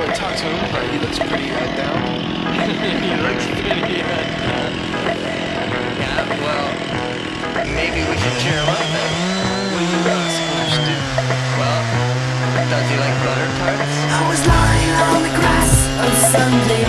really talk to him, but he looks pretty head down. He looks pretty head down. Yeah, well, maybe we should cheer him up then. What do you suppose you do? Well, does he like butter tarts? I was lying on the grass on Sunday